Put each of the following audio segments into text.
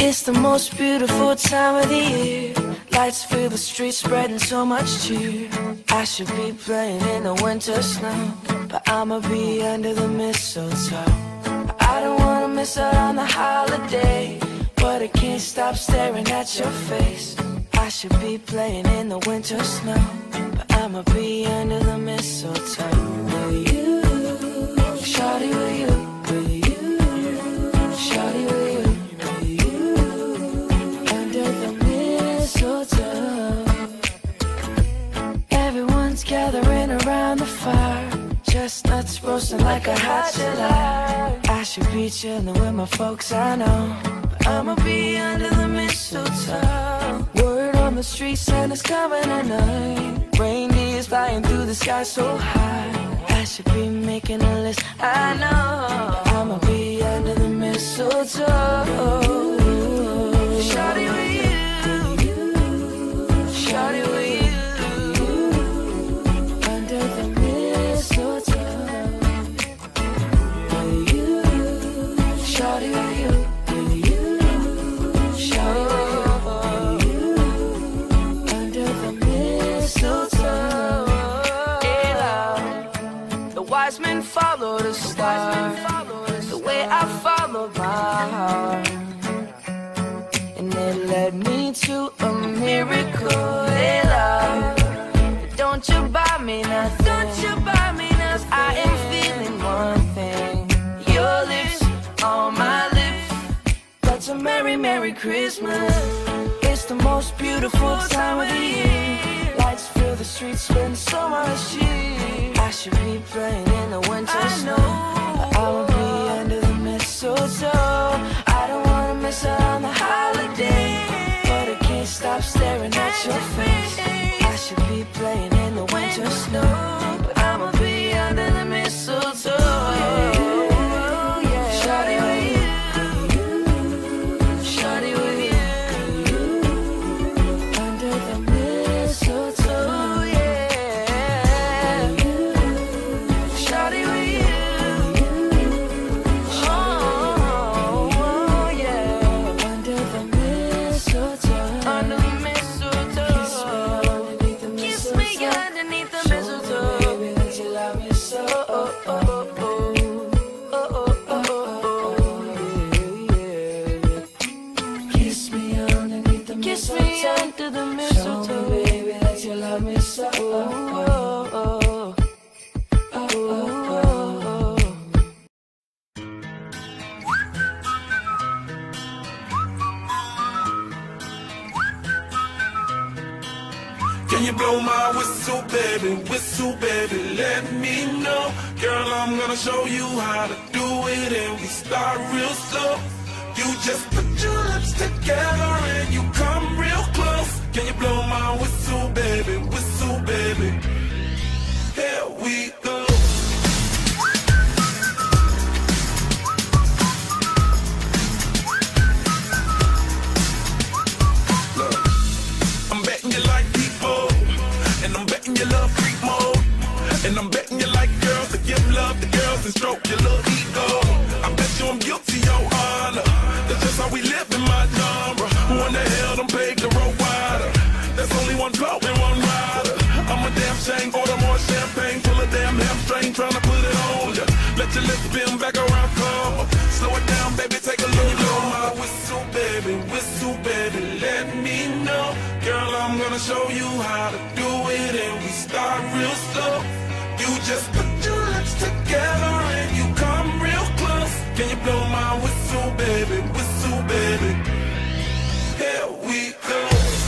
It's the most beautiful time of the year. Lights fill the streets, spreading so much cheer. I should be playing in the winter snow, but I'ma be under the mistletoe. I don't wanna miss out on the holiday, but I can't stop staring at your face. I should be playing in the winter snow, but I'ma be under the mistletoe. With you, shawty, with you, with you, shawty, with you, with you, under the mistletoe. Everyone's gathering around the fire, chestnuts roasting like a hot July. I should be chilling with my folks, I know, but I'ma be under the mistletoe. Word on the street, Santa's coming tonight. Reindeer's flying through the sky so high. I should be making a list, I know. I'ma be under the mistletoe. Shawty with you, shawty with you, under the mistletoe. With you, shawty with you, with you, shawty with you, under the mistletoe. The wise men follow the star, the way I follow my heart, and it led me to a miracle. Hey, love, don't you buy me nothing, don't you buy me nothing. I am feeling one thing, your lips on my lips. That's a merry, merry Christmas. It's the most beautiful time of the year. Lights fill the streets, spend so much cheer. I should be playing in the winter snow, but I won't be under the mistletoe. I don't wanna miss out on the holiday, but I can't stop staring at your face. I should be playing in the winter snow, but I'ma be under the mistletoe. Shawty with you, shawty with you, under the mistletoe, yeah. Shawty with you, oh yeah, under the mistletoe, under the mistletoe. Kiss me underneath the mistletoe, baby, that you love me so. Kiss me underneath the mistletoe. Kiss me under the mistletoe. Show me, baby, that you love me so. Can you blow my whistle, baby, let me know. Girl, I'm gonna show you how to do it, and we start real slow. You just put your lips together and you come real close. Can you blow my whistle, baby, here we go. Look, I'm betting you like people, and I'm betting you love freak mode, and I'm betting you like girls to give love to girls and stroke your little ego. I bet you I'm guilty, your honor. That's just how we live in my genre. Who in the hell done paved the road wider? There's only one blow and one rider. I'm a damn shame, order more champagne, full of damn hamstring, trying to put it on ya. Let your lips spin back around, come on. Slow it down, baby, take a look. Blow my whistle, baby, let me know. Girl, I'm gonna show you how to do it, and we start real slow. You just put your lips together and you come real close. Can you blow my whistle, baby, here we go.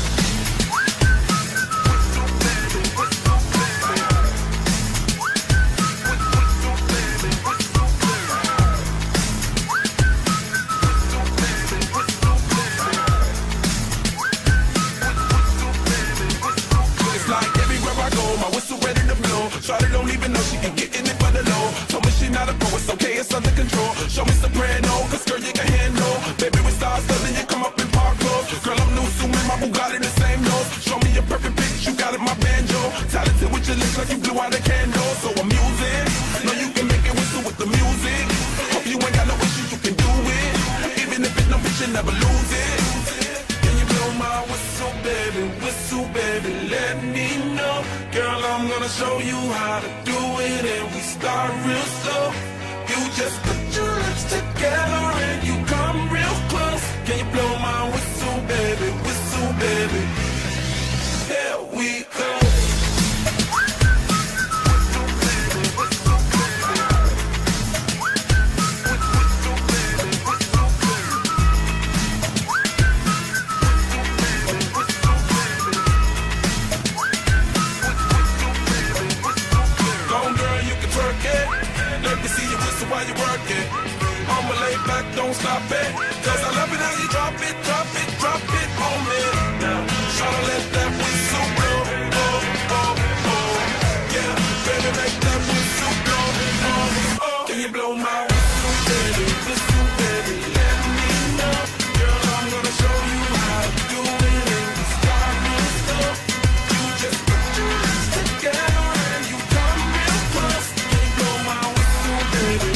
It's like everywhere I go, my whistle ready to blow. Shawty don't even know she can get in it for the low. Told me she not a pro, it's okay, it's under control. Show me soprano, cause girl you can handle. Baby with stars, doesn't you come up in park clothes. Girl I'm new, assuming my Bugatti the same nose. Show me a perfect pitch, you got it, my banjo. Talented with your lips like you blew out a candle. So I'm using, know you can make it whistle with the music. Hope you ain't got no issues, you can do it. Even if it's no bitch, you never lose it. show you how to do it, and we start real slow. You just put your lips together and you come real close. Can you blow my whistle, baby? Whistle, baby. Here we go. While you work it, I'ma lay back, don't stop it. Cause I love it how you drop it, drop it, drop it on me. Now, try to let that whistle blow, oh, oh, oh. Yeah, baby, make that whistle blow, oh, oh. Can you blow my whistle, baby, let me know. Girl, I'm gonna show you how to do it, and we start real slow. You just put your lips together and you come real close. Can you blow my whistle, baby?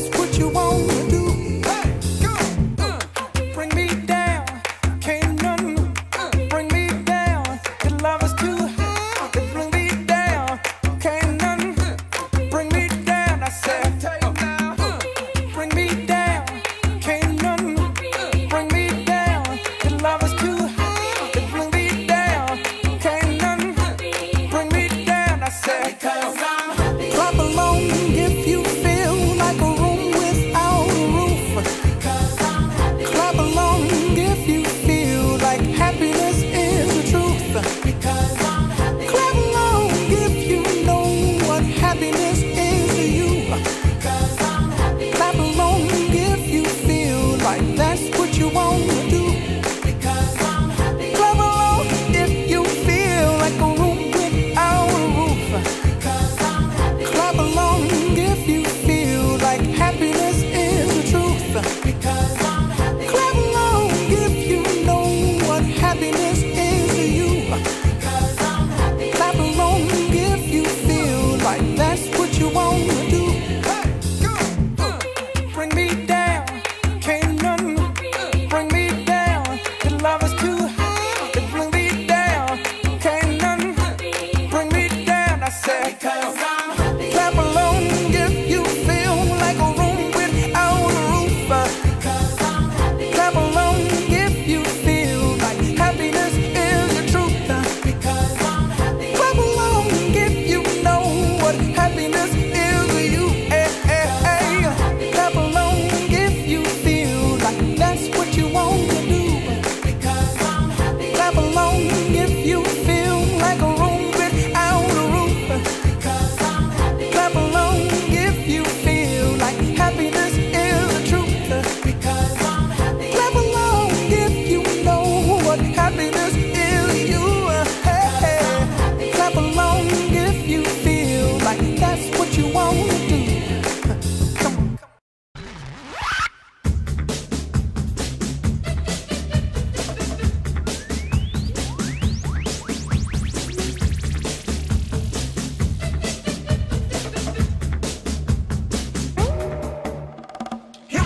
Bring me down, can't none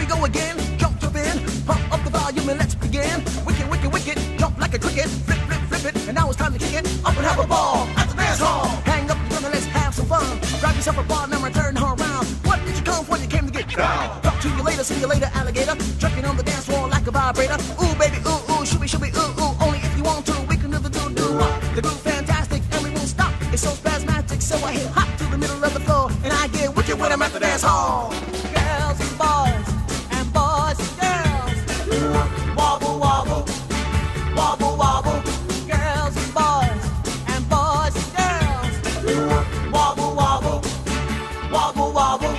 go again, jump in, pump up the volume and let's begin. Wicked, wicked, wicked, jump like a cricket, flip, flip, flip it, and now it's time to kick it up and have a ball at the dance hall. Hang up your gun and let's have some fun. Grab yourself a partner and turn her around. What did you come for? You came to get down. Talk to you later, see you later, alligator. Jerking on the dance floor like a vibrator. Ooh, baby, ooh, ooh, shooby, shooby, ooh, ooh. Only if you want to, we can do the do-do. The groove fantastic and we won't stop. It's so spasmatic, so I hit hot to the middle of the floor and I get wicked when I'm at the dance hall. Girls and boys and boys and girls. Wobble, wobble, wobble, wobble. Girls and boys and boys and girls. Wobble, wobble, wobble, wobble.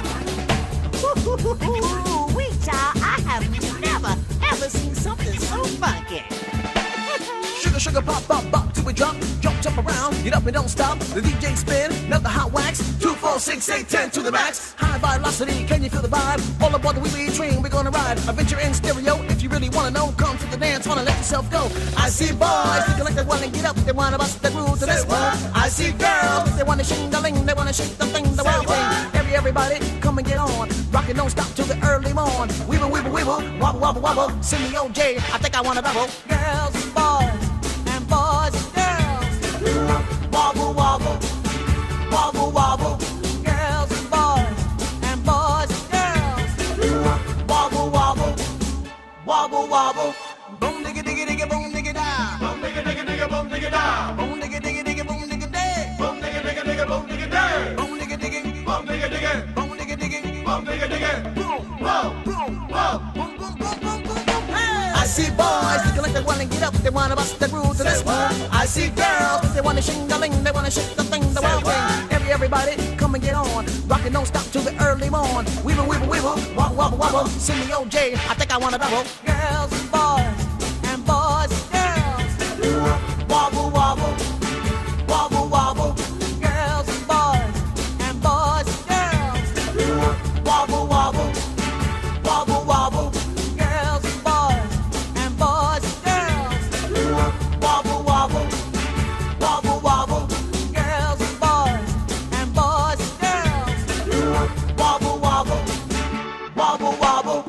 Ooh, wee, child, I have never, ever seen something so funky. Sugar, sugar, pop, pop, pop, till we drop. Jump, jump around, get up and don't stop. The DJ spin, melt the hot wax. 2, 4, 6, 8, 10 to the max. High velocity, can you feel the vibe? All aboard the wee train, we're gonna ride. Adventure in stereo, if you really wanna know, come to the dance, wanna let yourself go. I see boys, looking like they wanna get up, they wanna bust the groove to this one. I see girls, they wanna shing-a-ling, they wanna shake the thing, the wild thing. Everybody, come and get on. Rockin' don't stop till the early morn. Weeble, weeble, weeble, wobble, wobble, wobble. Send me OJ, I think I wanna double. Girls and boys and boys and girls. Wobble, wobble, wobble, wobble. Girls and boys and boys and girls. Wobble, wobble, wobble, wobble. Boom, digga, digga, digga, boom, digga, da. Boom, digga, digga, digga, boom, digga, da. Boom, digga, digga, digga, boom, digga, day. Boom, digga, digga, digga, boom, digga, day. Boom, digga, digga, boom, digga, digga. Boom, digga, digga, boom, digga, digga. Boom, whoa, boom, whoa, boom, boom, boom, boom, boom, boom. Hey! I see boys looking like they wanna get up, they wanna bust the groove to this one. I see girls, they wanna shing-a-ling, they wanna shake the thing, the wild thing. Everybody, come and get on. Rockin' don't stop till the early morn. Weeble, weeble, weeble, wobble, wobble, wobble. Send me OJ, I think I wanna double. Girls and boys and boys and girls. Wobble, wobble, wobble, wobble. Girls and boys and boys and girls. Wobble, wobble, wobble, wobble. Girls and boys and boys and girls. Wobble, wobble, wobble, wobble. Girls and boys and boys and girls. Wobble, wobble, wobble, wobble.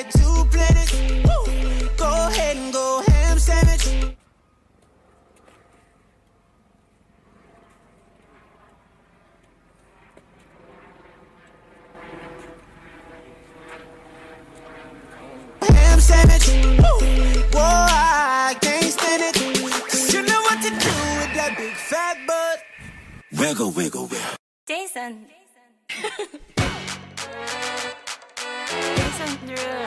like two planets. Woo. Go ahead and go ham sandwich. Ham sandwich. Woo. Whoa, I can't stand it. 'Cause you know what to do with that big fat butt. Wiggle, wiggle, wiggle. Jason. Jason Derulo.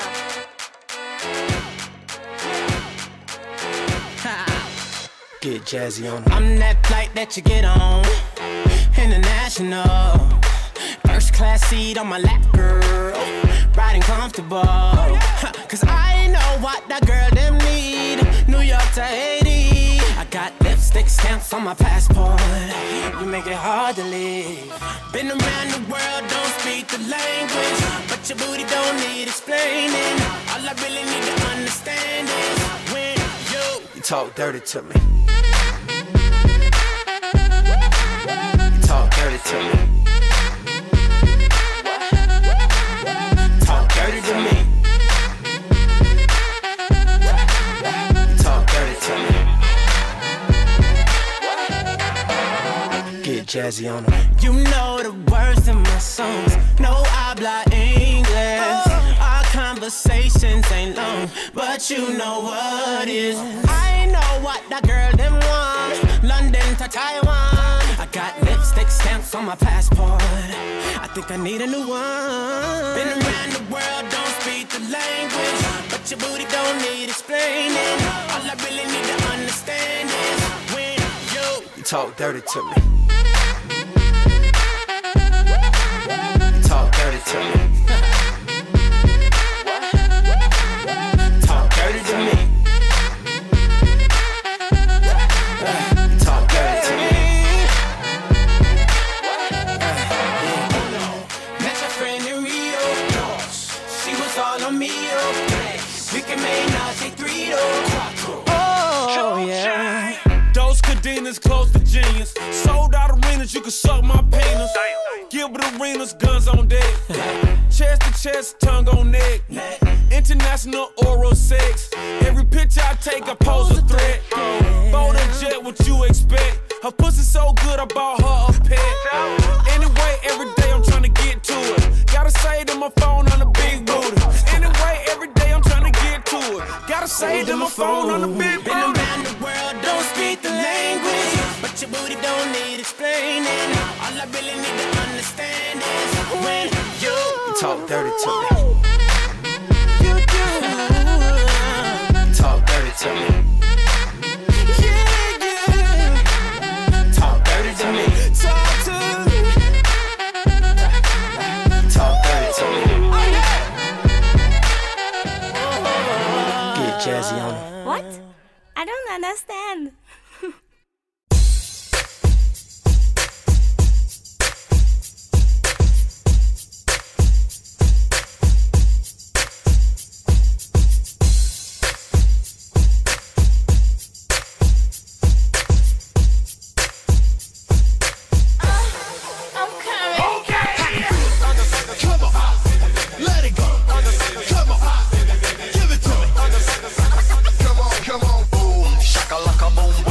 Get jazzy on I'm that flight that you get on. International. First class seat on my lap, girl. Riding comfortable. Cause I know what that girl them need. New York to Haiti. I got lipstick stamps on my passport. You make it hard to leave. Been around the world, don't speak the language. But your booty don't need explaining. All I really need to understand is when you talk dirty to me. You talk dirty to me. Talk dirty to me. You talk dirty to me. Get jazzy on them. You know the words in my songs. No habla English. Our conversations ain't long, but you know what is. I know what that girl them want. London to Taiwan. I got lipstick stamps on my passport. I think I need a new one. Been around the world, don't speak the language. But your booty don't need explaining. All I really need to understand is when you talk dirty to me. Talk dirty to me. Talk dirty to me. Talk dirty to me. Met your friend in Rio. She was all on me. We can make Nazi 3 Oh yeah. Those cadenas close to genius. Sold out arenas, you can suck my penis. Gilbert Arenas, guns on deck. Chest to chest, tongue on neck. International oral sex. Every picture I take, I pose a threat. Bold and jet, what you expect? Her pussy so good, I bought her a pet. Anyway, every day I'm trying to get to it. Gotta say to my phone on the big booty. Anyway, every day I'm trying to get to it. Gotta say to my phone on the big booty. Been around the world, don't speak the language. But your booty don't need explaining. All I really need to understand is when you talk dirty to me. You do. Talk dirty to me. Yeah, yeah. Talk dirty to me. Talk to me. Talk dirty to me. Oh, yeah. Get jazzy on them. What? I don't understand. Come on, boom, shakalaka boom.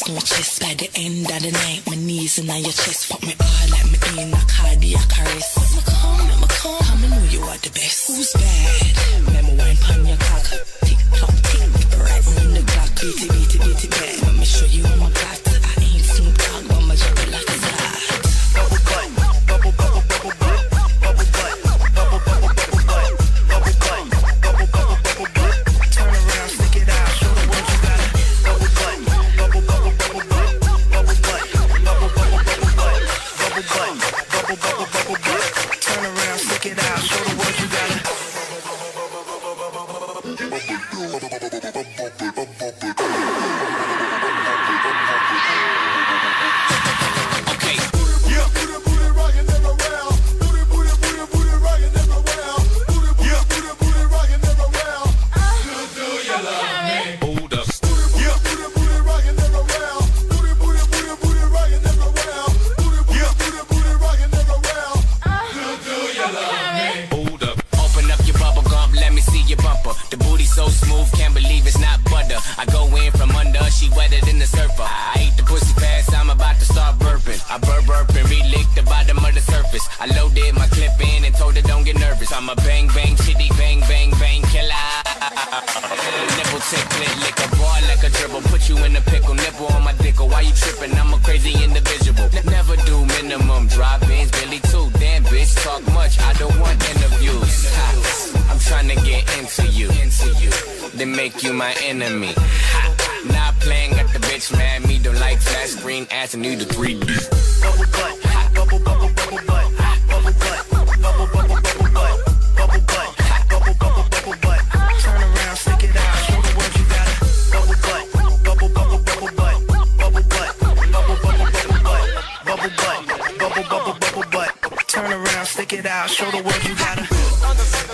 bust my chest by the end of the night. My knees in your chest, fuck me all like me in a cardiac arrest. Come, I know you are the best. Who's bad? Remember wine pon your cock. Tick tock, tick, right on the clock. Beat it back. Let me show you my clock. I ain't seen dog, but my job like a dog. Bubble butt, bubble butt, bubble butt, bubble butt, bubble butt, bubble butt, bubble butt, bubble butt, bubble butt. Turn around, stick it out, show the world you got it. Bubble butt, bubble bubble bubble butt, bubble butt, bubble bubble bubble butt, bubble butt, bubble bubble bubble butt. Turn around, stick it out, show the world you got it. So smooth, can't believe it's not butter. I go in from under, she wetter than the surfer. I eat the pussy fast, I'm about to start burping. I burp and re-lick the bottom of the surface. I loaded my clip in and told her don't get nervous. I'm a bang bang chitty bang bang bang killer. Nipple ticklet, lick a ball like a dribble. Put you in a pickle, nipple on my dickle. Why you tripping? I'm a crazy individual. Never do minimum drive-ins, Billy too. Damn bitch, talk much, I don't want interviews. I'm trying to get into you. Then make you my enemy. Not playing at the bitch, man. Me don't like flat screen ass and need the 3D. Bubble butt, bubble bubble bubble butt, bubble butt, bubble bubble bubble butt, bubble butt, bubble bubble bubble butt. Turn around, stick it out, show the world you got it. Bubble butt, bubble bubble bubble butt, bubble butt, bubble bubble bubble butt, bubble butt, bubble bubble bubble butt. Turn around, stick it out, show the world you got it.